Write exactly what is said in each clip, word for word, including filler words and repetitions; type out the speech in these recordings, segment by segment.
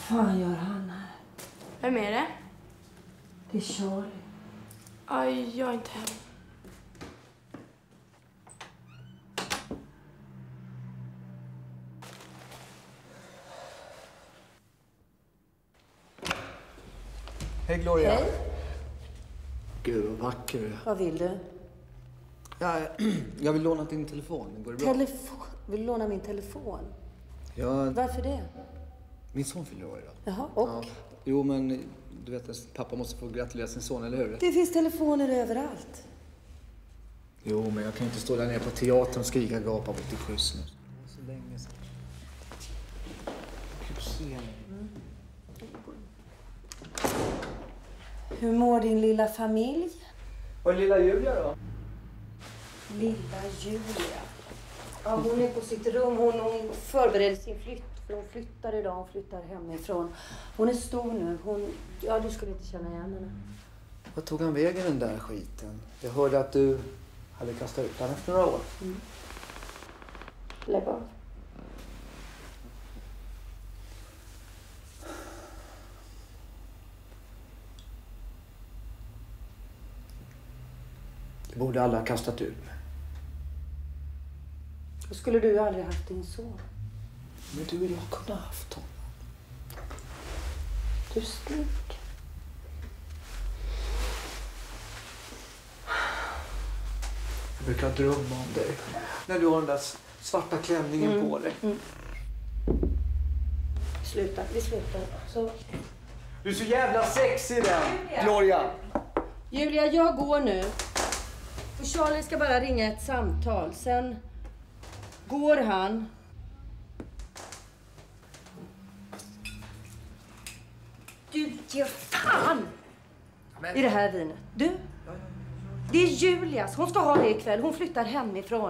fan gör han här? Vem är det? Det är Charlie. Aj, jag är inte hem. Hej Gloria. Hej. Gud vad vacker du är. Vad vill du? Ja, jag vill låna din telefon. Går det bra? Telefon? Vill du låna min telefon? Ja, Varför det? min son fyller år idag. Jaha, och? Ja. Jo, men du vet att pappa måste få gratulera sin son, eller hur? Det finns telefoner överallt. Jo, men jag kan inte stå där nere på teatern och skrika gapa bort i skjuts nu. Så länge sedan. Gud, se mm. Hur mår din lilla familj? Och lilla Julia då? Lilla Julia. Ja, hon är på sitt rum. Hon, hon förbereder sin flytt. För hon flyttar idag. Hon flyttar hemifrån. Hon är stor nu. Hon, ja, du skulle inte känna igen henne. Vad tog han vägen den där skiten? Jag hörde att du hade kastat ut den efter några år. Mm. Lägg av. Det borde alla ha kastat ut mig. Då skulle du aldrig haft din son. Men du och jag kunde ha haft honom. Du stink. Jag brukar drömma om dig. När du har den där svarta klänningen mm. på dig. Mm. Sluta, vi slutar. Så. Du är så jävla sexig den, Julia. Gloria. Julia, jag går nu. Och Charlie ska bara ringa ett samtal. Sen går han. Du ger fan i det här vinet. Du, det är Julias. Hon ska ha det ikväll. Hon flyttar hemifrån.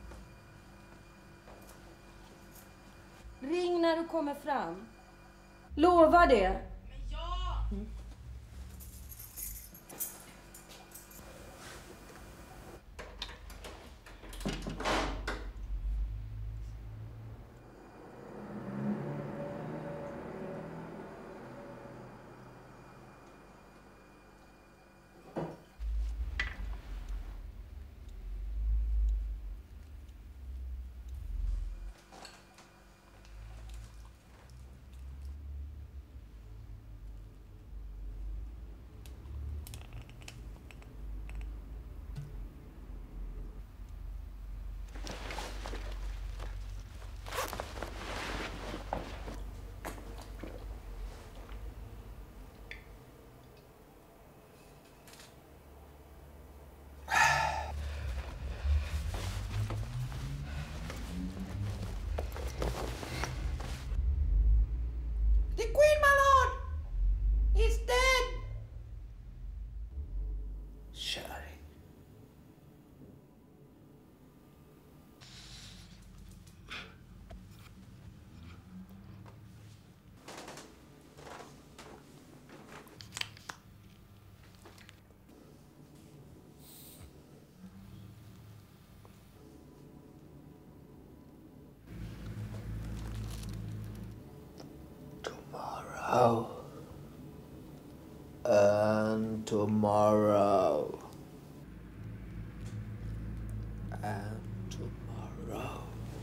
Ring när du kommer fram. Lova det. Men ja! Mm. Tomorrow. And tomorrow. And tomorrow.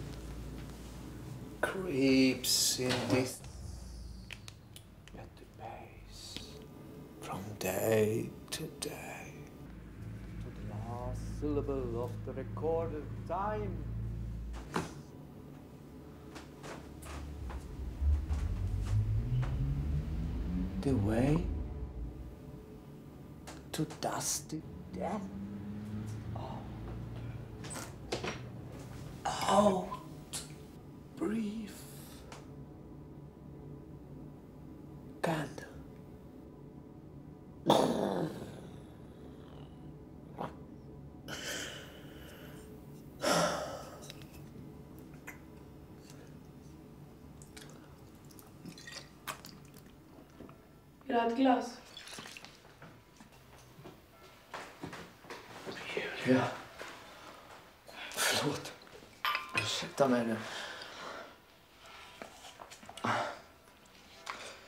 Creeps in this better pace. From day to day. To the last syllable of the recorded time. The way to dusty death. Out. Out. Breathe. Candle. Vill du ha ett glas? Julia. Förlåt. Ursäkta mig nu.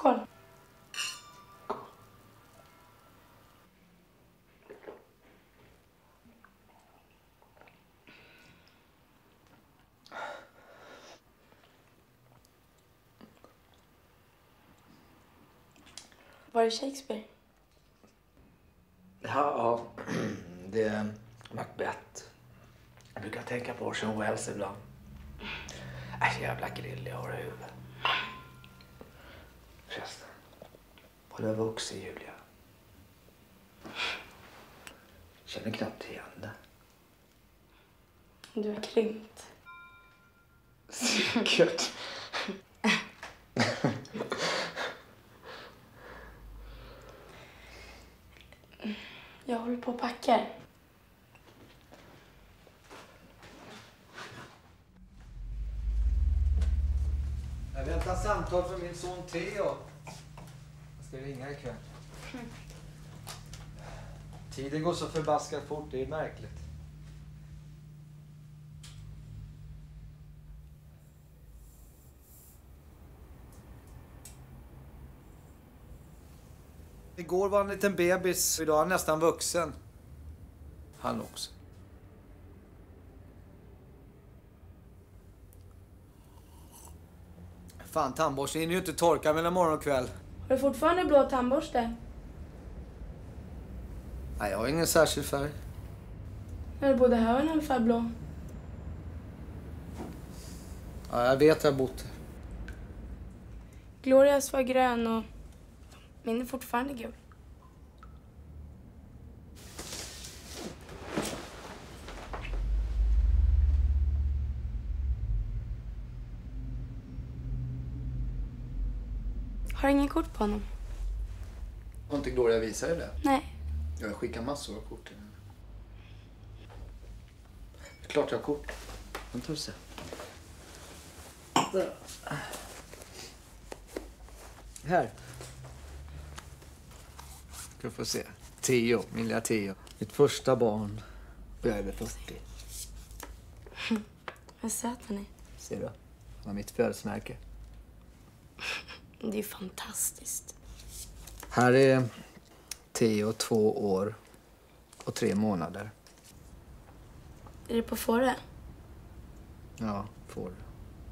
Skål. Var är Shakespeare? Ja, det är Macbeth. Jag brukar tänka på Orson Welles ibland. Äh, jävla grill jag har i huvudet. Förresten, var du vuxen, Julia? Känner knappt igen det. Du är krympt. Säkert. Jag håller på och packar. Jag väntar samtal från min son Theo. Jag ska ringa ikväll. Mm. Tiden går så förbaskat fort, det är märkligt. Igår var han en liten bebis, idag är han nästan vuxen. Han också. Fan, tandborsten hinner ju inte torka mellan morgon och kväll. Har du fortfarande blå tandborste? Nej, jag har ingen särskild färg. Eller både här och ungefär blå. Ja, jag vet jag har bott. Glorias var grön och min är fortfarande gul. Har du ingen kort på honom? Har inte Gloria visat dig det? Nej. Jag har skickat massor av kort till henne. Det är klart jag har kort. Vänta och se. Här. Ska få se. Theo, min lilla Theo. Mitt första barn. Och jag är över fyrtio. Vad söt han är. Ser du? Han har mitt födelsemärke. Det är fantastiskt. Här är Theo, två år och tre månader. Är det på Fårö? Ja, får du.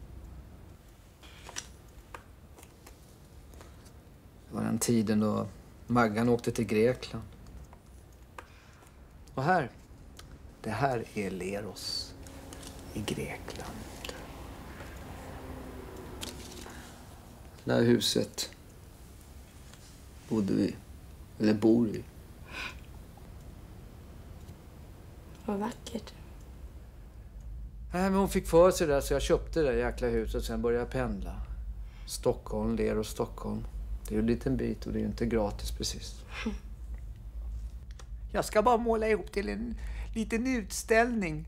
Det var den tiden då Maggan åkte till Grekland. Och här, det här är Leros i Grekland. Det här huset bodde vi, eller bor vi. Vad vackert. Nej, men hon fick för sig där så jag köpte det där jäkla huset och sen började jag pendla. Stockholm, Leros, Stockholm. Det är ju en liten bit och det är ju inte gratis precis. Jag ska bara måla ihop till en liten utställning.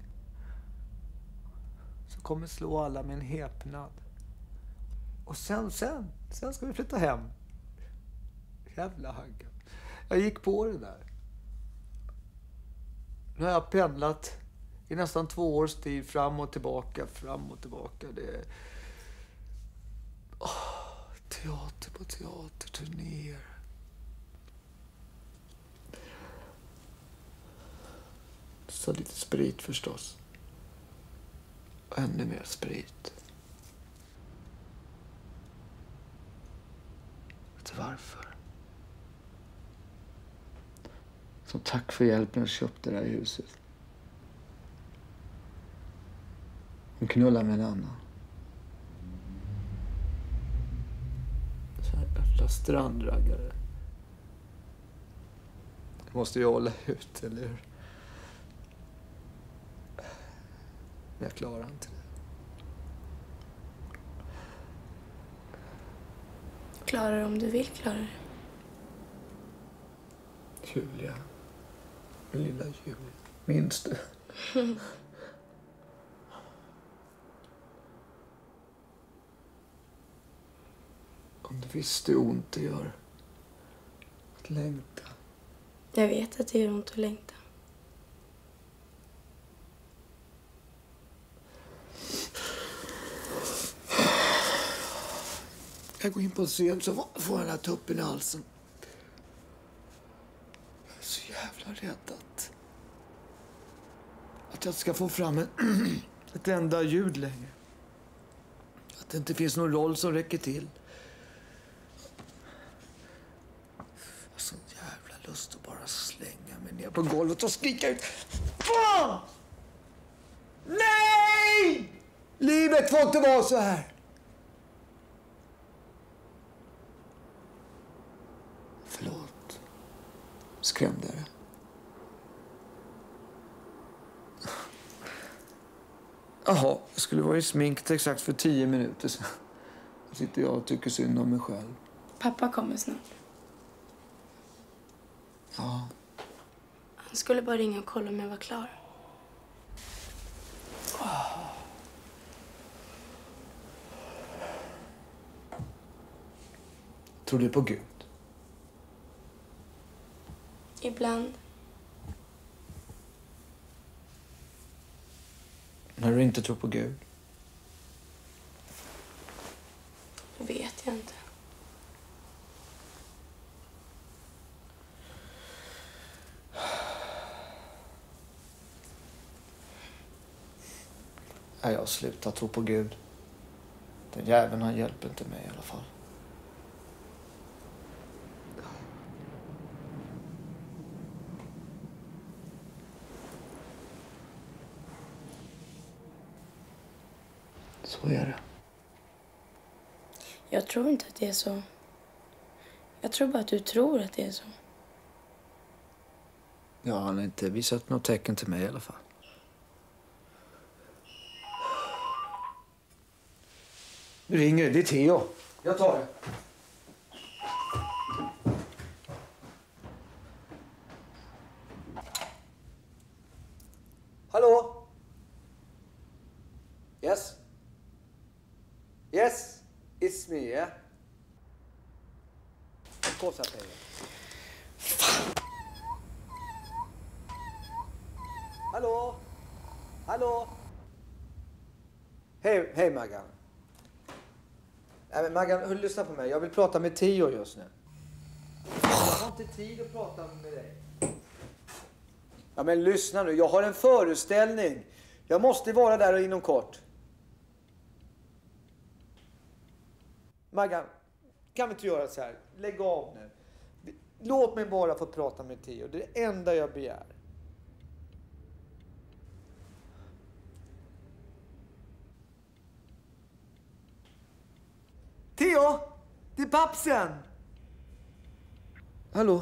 Så kommer slå alla med en häpnad. Och sen, sen, sen ska vi flytta hem. Jävla hagga. Jag gick på det där. Nu har jag pendlat i nästan två års tid fram och tillbaka, fram och tillbaka. Det är oh, teater på teater, turnéer. Så lite sprit förstås. Och ännu mer sprit. Vet du varför? Som tack för hjälpen jag köpte det här huset. Hon knullar med en annan. Så här jävla strandraggare. Det måste ju hålla ut, eller hur? Men jag klarar inte det. Klarar du om du vill klara det? Julia. Min lilla Julia. Minns du? Om du visste hur ont det gör att längta. Jag vet att det gör ont att längta. Jag går in på en scen så får jag den här tuppen i halsen. Jag är så jävla rädd att... Att jag ska få fram en, ett enda ljud längre. Att det inte finns någon roll som räcker till. Jag har sån jävla lust att bara slänga mig ner på golvet och skrika ut. Fan! Nej! Livet får inte vara så här. Förlåt. Skrämde jag det? Jaha, jag skulle vara i sminket exakt för tio minuter sedan. Då sitter jag och tycker synd om mig själv. Pappa kommer snart. Ja. Han skulle bara ringa och kolla om jag var klar. Oh. Tror du på Gud? Ibland. När du inte tror på Gud? Det vet jag inte. Ja, jag har slutat tro på Gud. Den jäveln, han hjälper inte mig i alla fall. Så är det. Jag tror inte att det är så. Jag tror bara att du tror att det är så. Ja, han har inte visat något tecken till mig i alla fall. Nu ringer det. Det är Theo. Jag tar det. Hallå? Yes? Yes, it's me, yeah? Of course I pay. Hallå? Hallå? Hej, hej Maggan. Nej, men Maggan, hör, lyssna på mig. Jag vill prata med Theo just nu. Jag har inte tid att prata med dig. Ja, men lyssna nu. Jag har en föreställning. Jag måste vara där inom kort. Maggan, kan vi inte göra så här? Lägg av nu. Låt mig bara få prata med Theo. Det är det enda jag begär. Theo! Det är pappsen! Hallå?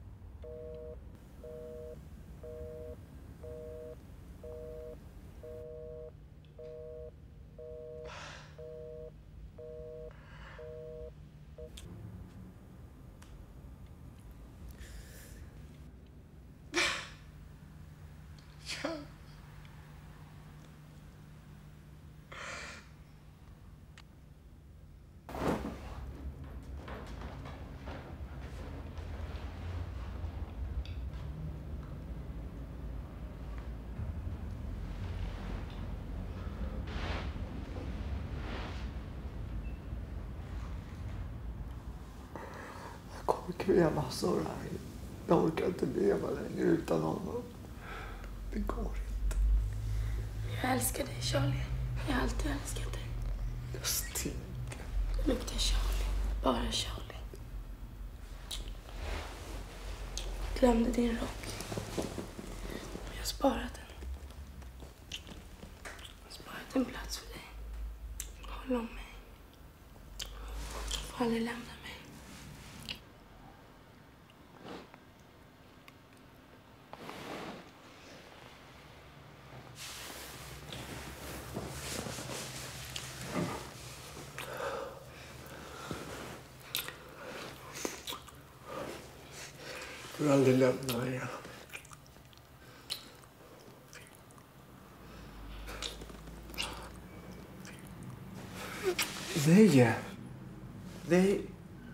Jag kommer kvävas av det här. Jag orkar inte leva längre utan honom. Det går inte. Jag älskar dig, Charlie. Jag har alltid älskat dig. Jag stinker. Du luktar Charlie. Bara Charlie. Jag glömde din rock. Jag har sparat den. Jag har sparat en plats för dig. Håll om mig. Du får aldrig lämna mig. Du får aldrig lämna mig. Nej. Nej.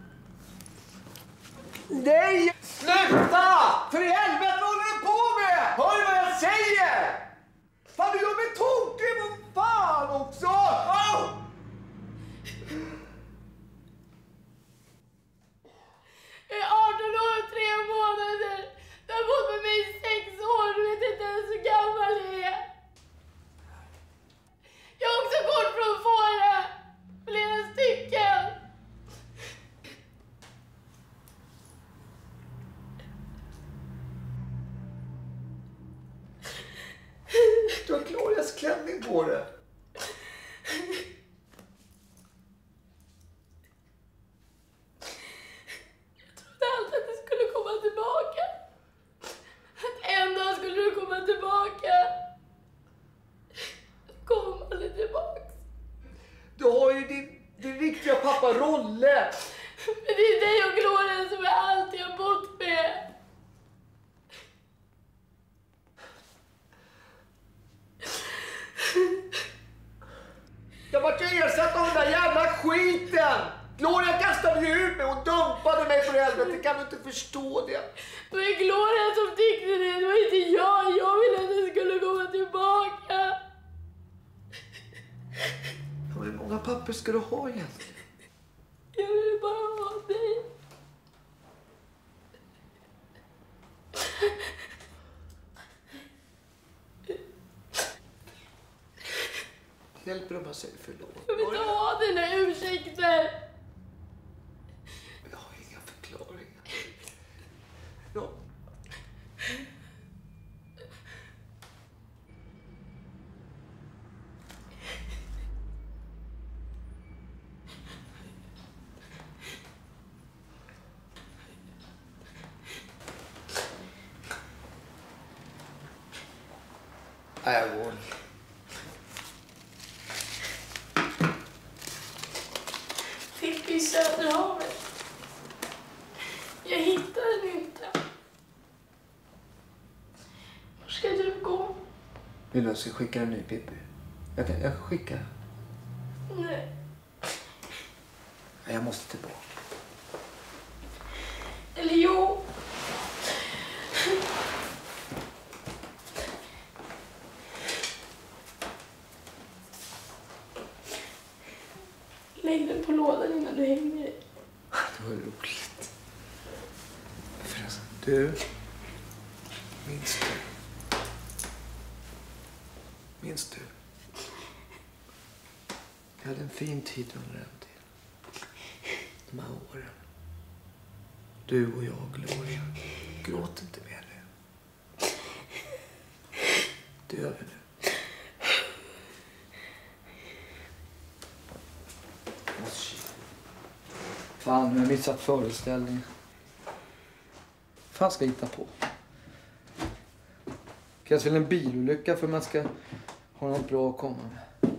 Nej! Sluta! För i helvete, vad håller du på med? Hör du vad jag säger? Fan, du gör mig tokig. Vad fan också? Oh! prata roller. Men det är dig och Gloria som är allt jag har bott med. Jag vart ju ersatt av den där jävla skiten. Gloria kastade ju ut mig och dumpade mig för helvete. Kan du inte förstå det? Det var Gloria som tyckte det. Det var inte jag. Jag ville att det skulle komma tillbaka. Ja, hur många papper ska du ha egentligen? Jag vill bara ha dig. Hjälper de att säga förlåt? Jag vill inte ha dina ursäkter. Jag har inga förklaringar. Ja. Nej, jag går. Fick i Söderhavet. Jag hittade den inte. Var ska du gå? Vill du att jag ska skicka en ny Pippi? Jag kan, jag kan skicka. Nej. Jag måste tillbaka. Eller jo. Lägg den på lådan innan du hänger i. Det var roligt. Förresten, du. Minns du? Minns du? Jag hade en fin tid under den tiden. De här åren. Du och jag, Gloria. Gråt inte mer nu. Det gör vi nu. Fan, jag har missat föreställningen. Fan ska jag hitta på? Krävs väl en bilolycka för att man ska ha något bra att komma med.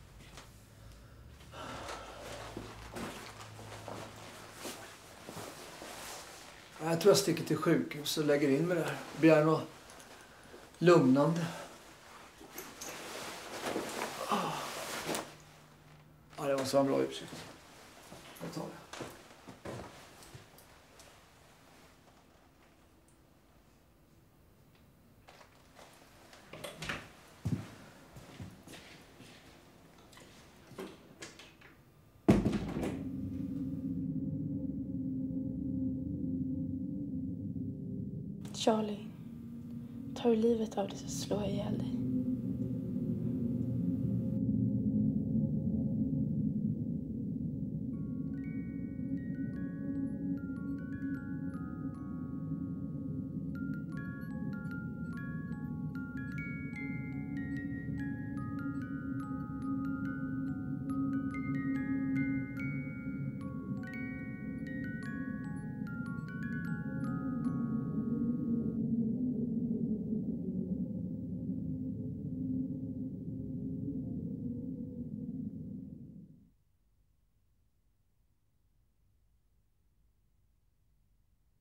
Jag tror jag sticker till sjukhus och lägger in mig där. Begär något lugnande. Ja, det var så en bra ursäkt. Jag tar det. Charlie, tar du livet av dig så slår jag ihjäl dig.